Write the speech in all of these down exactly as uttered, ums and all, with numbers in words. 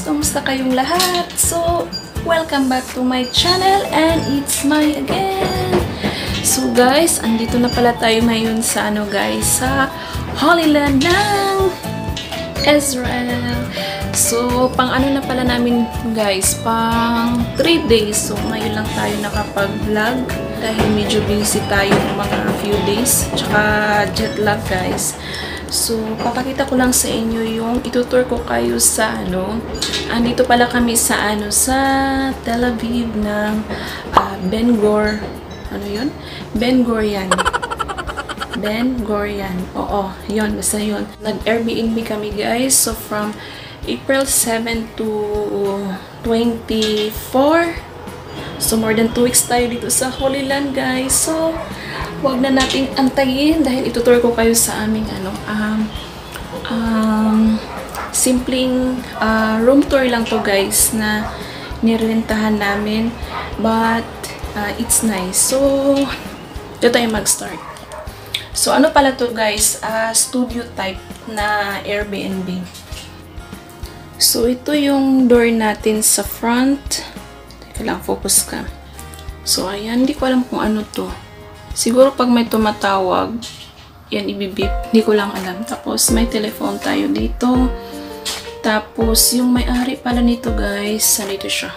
Kamusta kayong lahat? So, welcome back to my channel and it's my again. So guys, andito na pala tayo ngayon sa ano guys, sa Holy Land ng Israel. So, pang ano na pala namin guys, pang three days. So, ngayon lang tayo nakapag-vlog dahil medyo busy tayo mga few days. Tsaka jet lag guys. So, papakita ko lang sa inyo yung itutur ko kayo sa ano. Andito pala kami sa ano, sa Tel-Aviv ng uh, Ben Gurion. Ano yun? Ben Gurion. Ben Gurion. Oo, yun. Basta yun. Nag-Airbnb kami guys. So, from April seventh to twenty-four. So, more than two weeks tayo dito sa Holy Land guys. So, huwag na nating antayin dahil itutur ko kayo sa aming ano, um, um, simpleng uh, room tour lang to guys na nirentahan namin. But, uh, it's nice. So, dito tayo mag-start. So, ano pala to guys? Uh, studio type na Airbnb. So, ito yung door natin sa front. Teka lang, focus ka. So, ayan. Hindi ko alam kung ano to. Siguro pag may tumatawag, yan ibibip. Hindi ko lang alam. Tapos, may telephone tayo dito. Tapos, yung may-ari pala nito guys, nandito siya.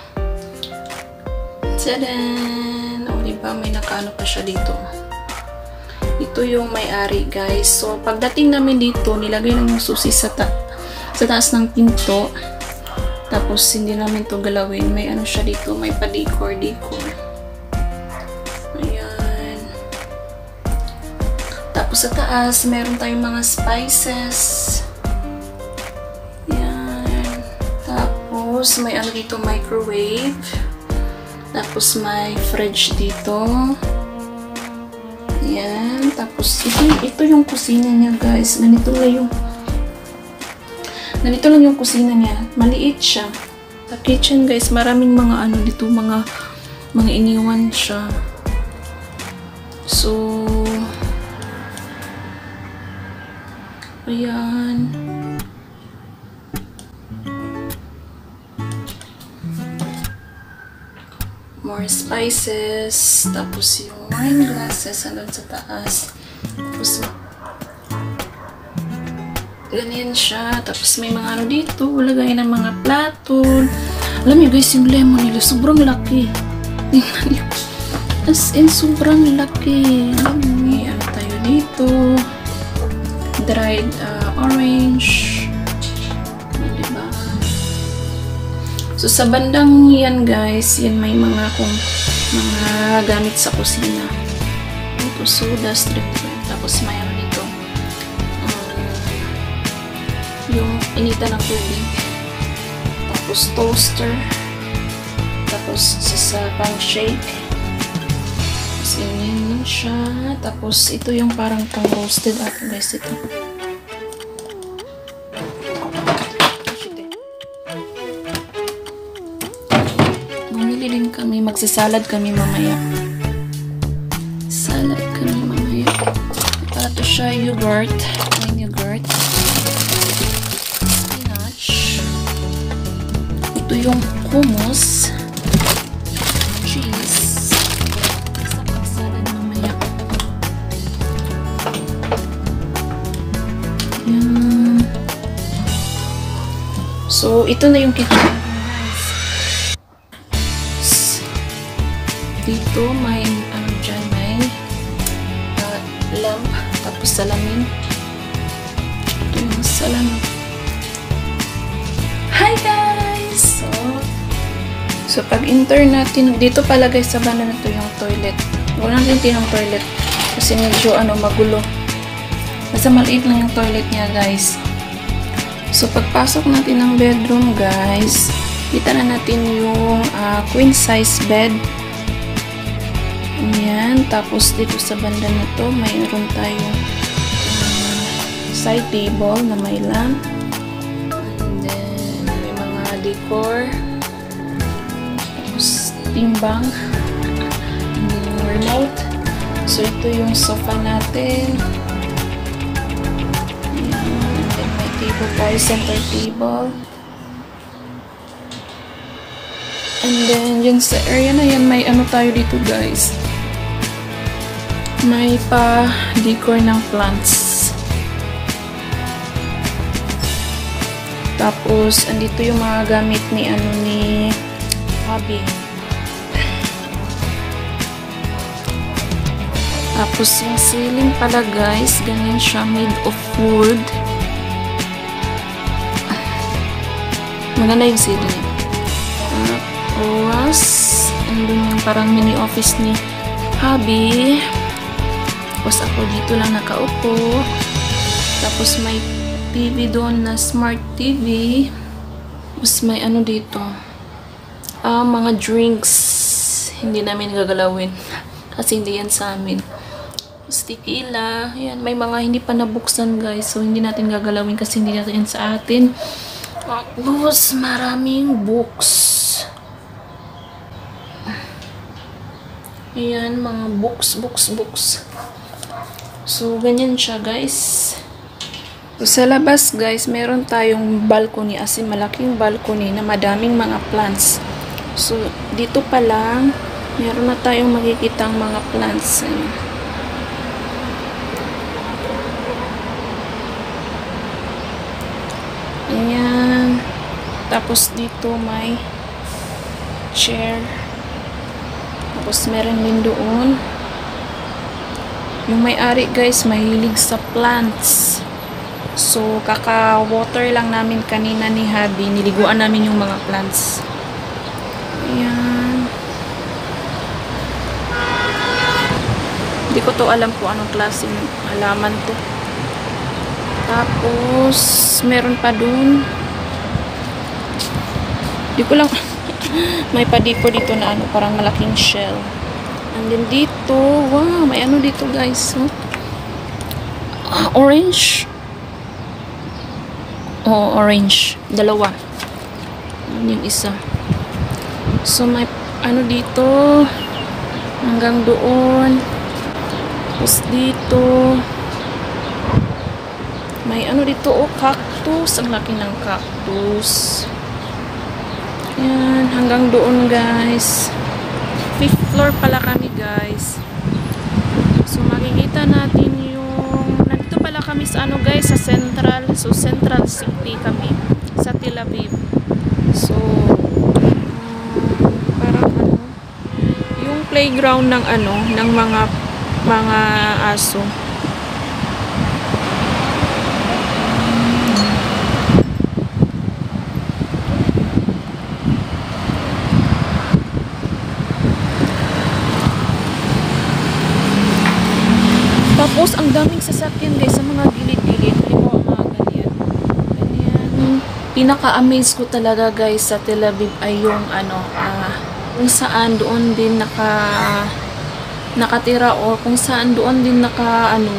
Tadaan! O, diba? May nakaano pa siya dito. Ito yung may-ari guys. So, pagdating namin dito, nilagay lang yung susi sa, ta sa taas ng pinto. Tapos, hindi namin to galawin. May ano siya dito. May pa-decor-decor. Tapos sa taas, meron tayong mga spices. Yan. Tapos, may ano dito, microwave. Tapos, may fridge dito. Yan. Tapos, ito, ito yung kusina niya, guys. Ganito lang yung ganito lang yung kusina niya. Maliit siya. Sa kitchen, guys, maraming mga ano dito, mga mga iniwan siya. So, ayan. More spices. Tapos yung wine glasses hanggang sa taas. Tapos ganyan siya. Tapos may mga ano dito. Lagay ng mga plato. Alam niyo guys, yung lemon nila sobrang laki. Tingnan niyo. As in, sobrang laki. May ano tayo dito. Dried uh, orange. Diba? So, sa bandang yan, guys, yan may mga kung mga gamit sa kusina. Ito, soda, strip. Tapos, may ano dito. Um, yung inita ng tubig. Tapos, toaster. Tapos, sa, sa pang-shake. Tapos, yun siya. Tapos, ito yung parang pang-roasted apple, guys. Ito. Bumili din kami. Magsasalad kami mamaya. Salad kami mamaya. Para to siya yogurt. May yogurt. Spinach. Ito yung hummus. Cheese. Sa pagsalad mamaya. Yan. So, ito na yung kitchen. Dito may ano dyan, may uh, lamp, tapos salamin. Ito yung salamin. Hi guys! So, so pag enter natin, dito pala guys sa banda na to yung toilet. Huwag natin din yung toilet kasi medyo ano, magulo. Basta maliit lang yung toilet niya guys. So pagpasok natin ng bedroom guys, kita na natin yung uh, queen size bed. Ayan. Tapos, dito sa banda nito, mayroon tayong uh, side table na may lamp. And then, may mga decor. Tapos, timbang. And then, yung remote. So, ito yung sofa natin. Ayan. And then, may table tayo, center table. And then, yun sa area na yan, may ano tayo dito guys. May pa-decor ng plants. Tapos, andito yung mga gamit ni ano ni hubby. Tapos, yung ceiling pala guys, ganyan siya, made of wood. Maganda yung ceiling. Tapos, andun yung parang mini office ni hubby. Tapos, ako dito lang nakaupo. Tapos, may T V doon na smart T V. Tapos, may ano dito. Ah, mga drinks. Hindi namin gagalawin. Kasi hindi yan sa amin. Tapos, tequila. Ayan, may mga hindi pa nabuksan guys. So, hindi natin gagalawin kasi hindi natin yan sa atin. Tapos, maraming books. Ayan, mga books, books, books. So, ganyan siya, guys. So, sa labas, guys, meron tayong balcony, as in malaking balcony na madaming mga plants. So, dito pa lang, meron na tayong makikitang mga plants. Ayan. Ayan. Tapos, dito may chair. Tapos, meron din doon. Yung may-ari, guys, mahilig sa plants. So, kaka-water lang namin kanina ni hubby. Niliguan namin yung mga plants. Ayan. Hindi ko to alam kung anong klaseng halaman to. Tapos, meron pa dun. Hindi ko lang... may pa-decor dito na ano, parang malaking shell. And then dito, wow, may ano dito guys. Huh? Uh, orange. Oh, orange. Dalawa. Yung isa. So, may ano dito. Hanggang doon. Tapos dito. May ano dito, oh, cactus. Ang laki ng cactus. Yan, hanggang doon guys. Fifth floor pala kami guys. So makikita natin yung nandito pala kami sa ano guys, sa Central. So Central City kami sa Tel-Aviv. So um, parang ano yung playground ng ano ng mga mga aso. Tapos, ang daming sasakyan guys sa mga gilid-gilid. Halimbawa, mga ganyan. Ganyan. Pinaka-amaze ko talaga guys sa Tel Aviv ay yung ano, uh, kung saan doon din naka nakatira o kung saan doon din naka ano,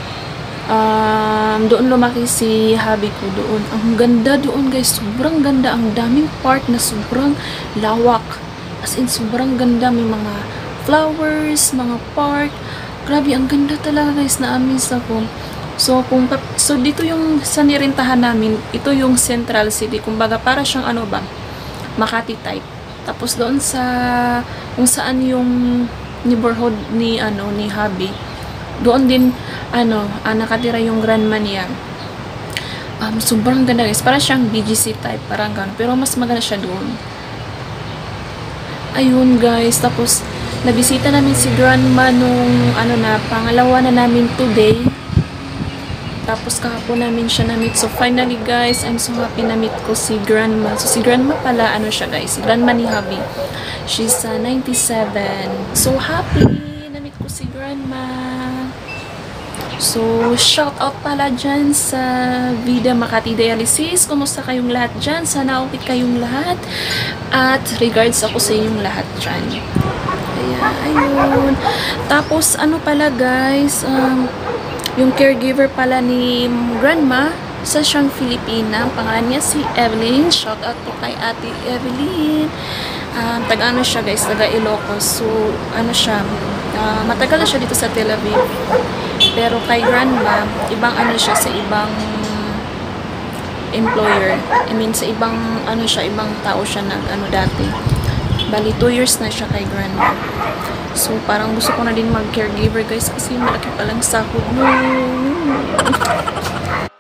um, doon lumaki si hubby ko doon. Ang ganda doon guys. Sobrang ganda. Ang daming part na sobrang lawak. As in, sobrang ganda. May mga flowers, mga park. Grabe, ang ganda talaga guys, na-amaze ako. So, kung, so dito yung sa nirintahan namin, ito yung Central City. Kumbaga, para siyang ano ba, Makati type. Tapos doon sa, kung saan yung neighborhood ni, ano, ni hubby, doon din, ano, ah, nakatira yung grandma niya. Um, sobrang ganda guys, para siyang B G C type, parang gano'n. Pero mas maganda siya doon. Ayun guys, tapos, nabisita namin si grandma nung ano na, pangalawa na namin today. Tapos kahapon namin siya na-meet. So finally guys, I'm so happy na-meet ko si grandma. So si grandma pala, ano siya guys, si grandma ni hubby. She's uh, ninety-seven. So happy na-meet ko si grandma. So shout out pala dyan sa Vida Makati Dialysis. Kumusta kayong lahat dyan? Sana okay kayong lahat. At regards ako sa inyong lahat dyan. Kaya, ayun. Tapos, ano pala guys, um, yung caregiver pala ni grandma, sa siyang Filipina. Pangalan niya si Evelyn. Shout out po kay ate Evelyn. Um, taga-ano siya guys, taga-Ilocos. So, ano siya, uh, matagal na siya dito sa Tel-Aviv. Pero kay grandma, ibang ano siya sa ibang employer. I mean, sa ibang, ano siya, ibang tao siya nag, ano dati. Bali, two years na siya kay grandma. So, parang gusto ko na din mag-caregiver guys kasi malaki pa lang sahod mo.